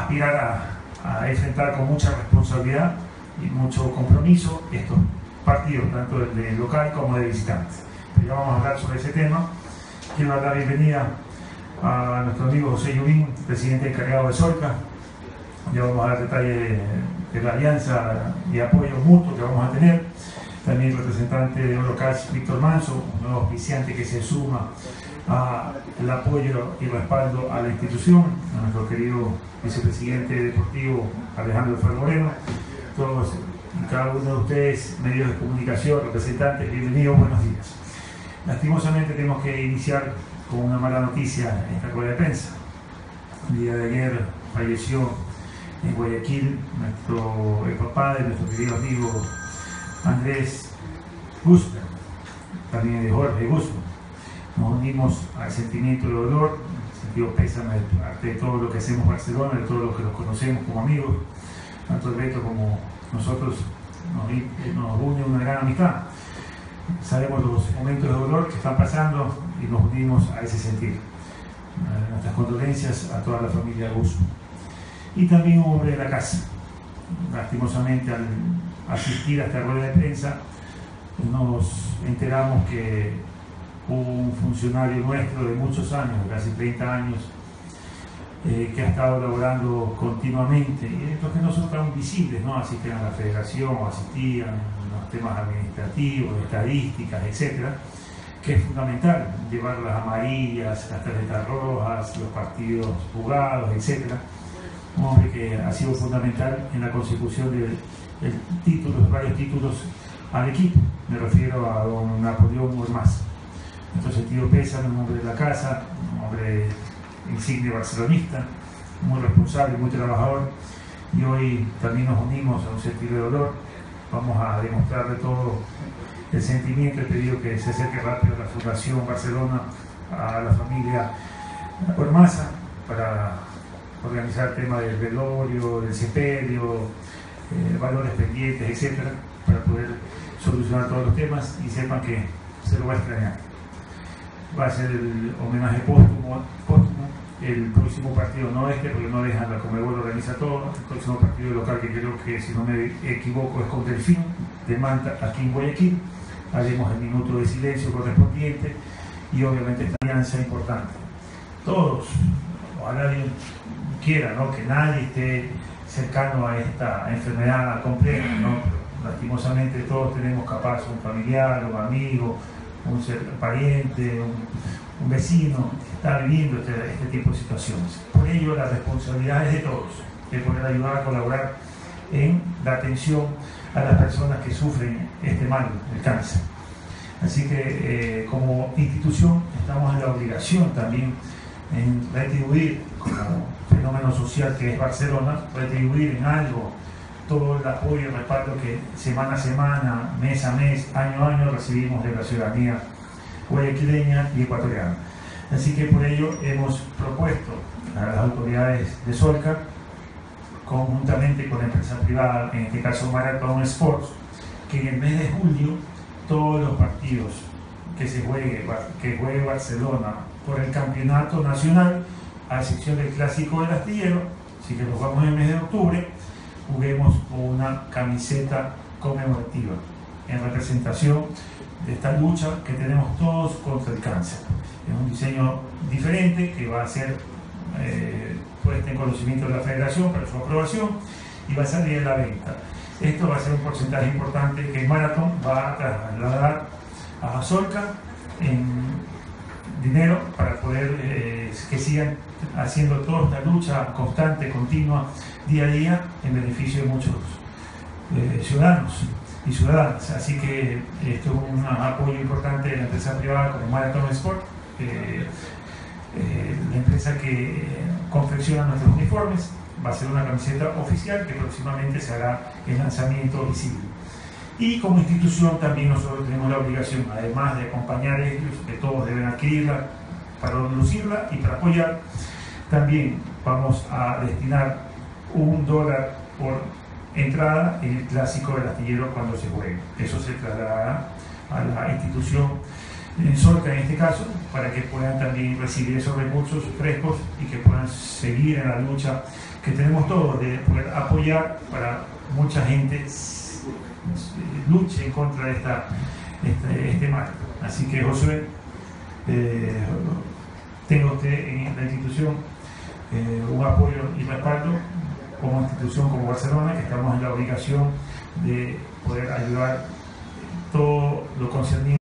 aspirar a enfrentar con mucha responsabilidad y mucho compromiso estos partidos, tanto de local como de visitantes. Pero ya vamos a hablar sobre ese tema. Quiero dar la bienvenida a nuestro amigo José Yubín, presidente encargado de Solca. Ya vamos a dar detalles de la alianza y apoyo mutuo que vamos a tener. También el representante de Eurocas, Víctor Manso, un nuevo auspiciante que se suma al apoyo y respaldo a la institución, a nuestro querido vicepresidente deportivo Alejandro Fer Moreno, todos y cada uno de ustedes, medios de comunicación, representantes, bienvenidos, buenos días. Lastimosamente tenemos que iniciar con una mala noticia en esta rueda de prensa. El día de ayer falleció en Guayaquil el papá de nuestro querido amigo Andrés Guzmán, también de Jorge Guzmán. Nos unimos al sentimiento de dolor, sentido pésame de todo lo que hacemos en Barcelona, de todos los que los conocemos como amigos, tanto el Beto como nosotros nos une una gran amistad. Sabemos los momentos de dolor que están pasando y nos unimos a ese sentir. Nuestras condolencias a toda la familia Guzmán. Y también un hombre de la casa. Lastimosamente, al asistir a esta rueda de prensa, nos enteramos que un funcionario nuestro de muchos años, casi 30 años, que ha estado laborando continuamente, y estos que no son tan visibles, ¿no? Asisten a la federación, asistían a los temas administrativos, estadísticas, etcétera, que es fundamental llevar las amarillas, las tarjetas rojas, los partidos jugados, etcétera. Un hombre que ha sido fundamental en la consecución de varios títulos al equipo. Me refiero a don Napoleón Ormaz. En nuestro sentido pesa, un hombre de la casa, un hombre insigne barcelonista, muy responsable, muy trabajador, y hoy también nos unimos a un sentido de dolor. Vamos a demostrarle todo el sentimiento, el pedido que se acerque rápido a la Fundación Barcelona, a la familia Ormaza, para organizar el tema del velorio, del sepelio, valores pendientes, etcétera, para poder solucionar todos los temas, y sepan que se lo va a extrañar. Va a ser el homenaje póstumo. El próximo partido, no porque no dejan, la Conmebol organiza todo. El próximo partido local, que creo que, si no me equivoco, es con Delfín de Manta, aquí en Guayaquil. Haremos el minuto de silencio correspondiente y obviamente esta alianza importante. Todos, ojalá Dios quiera, ¿no?, que nadie esté cercano a esta enfermedad compleja, ¿no? Lastimosamente todos tenemos capaz un familiar, un amigo, un pariente, un vecino que está viviendo este tipo de situaciones. Por ello, la responsabilidad es de todos, de poder ayudar a colaborar en la atención a las personas que sufren este mal, el cáncer. Así que como institución estamos en la obligación también en retribuir, como fenómeno social que es Barcelona, retribuir en algo todo el apoyo y el respaldo que semana a semana, mes a mes, año a año recibimos de la ciudadanía guayaquileña y ecuatoriana. Así que por ello hemos propuesto a las autoridades de Solca, conjuntamente con la empresa privada, en este caso Marathon Sports, que en el mes de julio todos los partidos que juegue Barcelona por el campeonato nacional, a excepción del clásico del Astillero, así que nos vamos en el mes de octubre, juguemos con una camiseta conmemorativa en representación de esta lucha que tenemos todos contra el cáncer. Es un diseño diferente que va a ser puesta en conocimiento de la federación para su aprobación y va a salir a la venta. Esto va a ser un porcentaje importante que Marathon va a trasladar a Solca en dinero para poder que sigan haciendo toda esta lucha constante, continua, día a día, en beneficio de muchos ciudadanos y ciudadanas. Así que esto es un apoyo importante de la empresa privada como Marathon Sport, la empresa que confecciona nuestros uniformes. Va a ser una camiseta oficial que próximamente se hará el lanzamiento visible. Y como institución también nosotros tenemos la obligación, además de acompañar a ellos, que todos deben adquirirla para lucirla y para apoyar, también vamos a destinar $1 por entrada en el clásico del Astillero cuando se juegue. Eso se trasladará a la institución en Solca en este caso, para que puedan también recibir esos recursos frescos y que puedan seguir en la lucha que tenemos todos de poder apoyar para mucha gente luche en contra de este mal. Así que, Josué, tenga usted en la institución un apoyo y respaldo como institución como Barcelona, que estamos en la obligación de poder ayudar todo lo concerniente